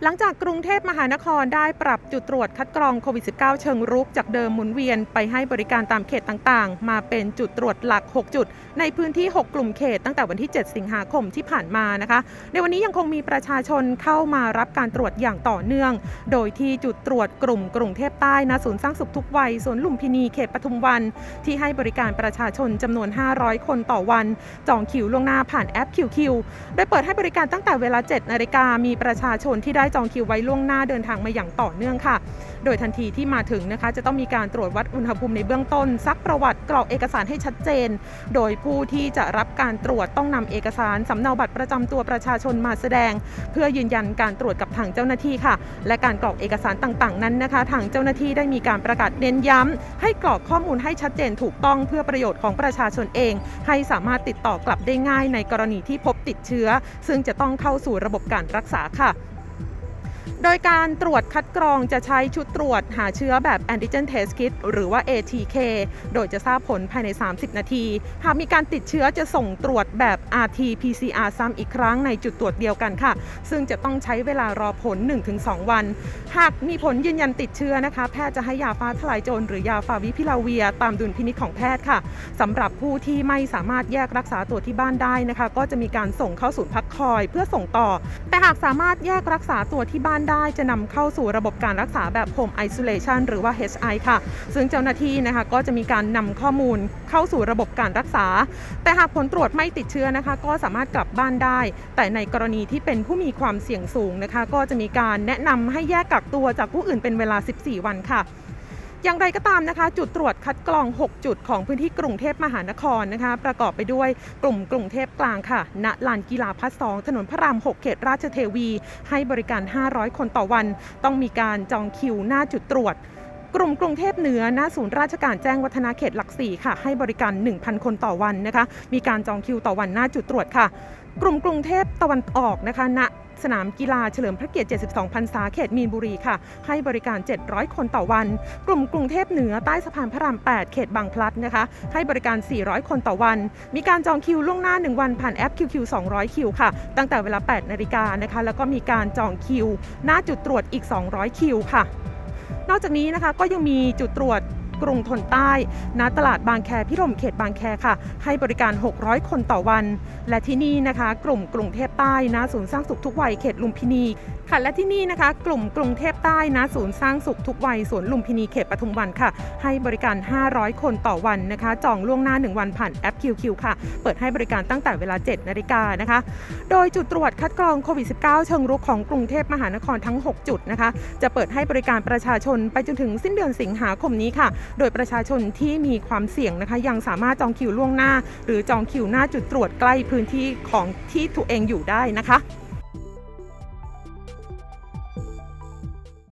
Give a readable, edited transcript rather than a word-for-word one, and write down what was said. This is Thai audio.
หลังจากกรุงเทพมหานครได้ปรับจุดตรวจคัดกรองโควิด -19 เชิงรุกจากเดิมหมุนเวียนไปให้บริการตามเขตต่างๆมาเป็นจุดตรวจหลัก 6 จุดในพื้นที่ 6 กลุ่มเขตตั้งแต่วันที่ 7 สิงหาคมที่ผ่านมานะคะในวันนี้ยังคงมีประชาชนเข้ามารับการตรวจอย่างต่อเนื่องโดยที่จุดตรวจกลุ่มกรุงเทพใต้ณศูนย์สร้างสุขทุกวัยสวนลุมพินีเขตปทุมวันที่ให้บริการประชาชนจำนวน 500 คนต่อวันจองคิวล่วงหน้าผ่านแอป QQ โดยเปิดให้บริการตั้งแต่เวลา 7 นาฬิกามีประชาชนที่ได้จองคิวไว้ล่วงหน้าเดินทางมาอย่างต่อเนื่องค่ะโดยทันทีที่มาถึงนะคะจะต้องมีการตรวจวัดอุณหภูมิในเบื้องต้นซักประวัติกรอกเอกสารให้ชัดเจนโดยผู้ที่จะรับการตรวจต้องนำเอกสารสำเนาบัตรประจำตัวประชาชนมาแสดงเพื่อยืนยันการตรวจกับทางเจ้าหน้าที่ค่ะและการกรอกเอกสารต่างๆนั้นนะคะทางเจ้าหน้าที่ได้มีการประกาศเน้นย้ำให้กรอกข้อมูลให้ชัดเจนถูกต้องเพื่อประโยชน์ของประชาชนเองให้สามารถติดต่อกลับได้ง่ายในกรณีที่พบติดเชื้อซึ่งจะต้องเข้าสู่ระบบการรักษาค่ะโดยการตรวจคัดกรองจะใช้ชุดตรวจหาเชื้อแบบ Antigen Test Kit หรือว่า ATK โดยจะทราบผลภายใน 30 นาทีหากมีการติดเชื้อจะส่งตรวจแบบ RT-PCR ซ้ำอีกครั้งในจุดตรวจเดียวกันค่ะซึ่งจะต้องใช้เวลารอผล 1-2 วันหากมีผลยืนยันติดเชื้อนะคะแพทย์จะให้ยาฟ้าทลายโจรหรือยาฟาวิพิลาเวียตามดุลพินิจของแพทย์ค่ะสำหรับผู้ที่ไม่สามารถแยกรักษาตัวที่บ้านได้นะคะก็จะมีการส่งเข้าศูนย์พักคอยเพื่อส่งต่อแต่หากสามารถแยกรักษาตัวที่บ้านได้จะนำเข้าสู่ระบบการรักษาแบบ Home Isolation หรือว่า HI ค่ะซึ่งเจ้าหน้าที่นะคะก็จะมีการนำข้อมูลเข้าสู่ระบบการรักษาแต่หากผลตรวจไม่ติดเชื้อนะคะก็สามารถกลับบ้านได้แต่ในกรณีที่เป็นผู้มีความเสี่ยงสูงนะคะก็จะมีการแนะนำให้แยกกักตัวจากผู้อื่นเป็นเวลา 14 วันค่ะอย่างไรก็ตามนะคะจุดตรวจคัดกรอง 6 จุดของพื้นที่กรุงเทพมหานครนะคะประกอบไปด้วยกลุ่มกรุงเทพกลางค่ะณลานกีฬาพัฒน์2ถนนพระราม 6 เขตราชเทวีให้บริการ 500 คนต่อวันต้องมีการจองคิวหน้าจุดตรวจกลุ่มกรุงเทพเหนือณศูนย์ราชการแจ้งวัฒนาเขตหลัก 4ค่ะให้บริการ 1,000 คนต่อวันนะคะมีการจองคิวต่อวันหน้าจุดตรวจค่ะกลุ่มกรุงเทพตะวันออกนะคะณสนามกีฬาเฉลิมพระเกียรติ 72 พรรษาเขตมีนบุรีค่ะให้บริการ 700 คนต่อวันกลุ่มกรุงเทพเหนือใต้สะพานพระราม 8 เขตบางพลัดนะคะให้บริการ 400 คนต่อวันมีการจองคิวล่วงหน้า 1 วันผ่านแอป QQ 200 คิวค่ะตั้งแต่เวลา 8 นาฬิกานะคะแล้วก็มีการจองคิวหน้าจุดตรวจอีก 200 คิวค่ะนอกจากนี้นะคะก็ยังมีจุดตรวจกรุงทนใต้ณตลาดบางแคพิรมเขตบางแคค่ะให้บริการ 600 คนต่อวันและที่นี่นะคะกลุ่มกรุงเทพใต้ณศูนย์สร้างสุขทุกวัยเขตลุมพินีค่ะและที่นี่นะคะกลุ่มกรุงเทพใต้ณศูนย์สร้างสุขทุกวัยสวนลุมพินีเขตปทุมวันค่ะให้บริการ 500 คนต่อวันนะคะจองล่วงหน้า 1 วันผ่านแอป QQ ค่ะเปิดให้บริการตั้งแต่เวลา 7 นาฬิกานะคะโดยจุดตรวจคัดกรองโควิด -19 เชิงรุกของกรุงเทพมหานครทั้ง 6 จุดนะคะจะเปิดให้บริการประชาชนไปจนถึงสิ้นเดือนสิงหาคมนี้ค่ะโดยประชาชนที่มีความเสี่ยงนะคะยังสามารถจองคิวล่วงหน้าหรือจองคิวหน้าจุดตรวจใกล้พื้นที่ของที่ตัวเองอยู่ได้นะคะ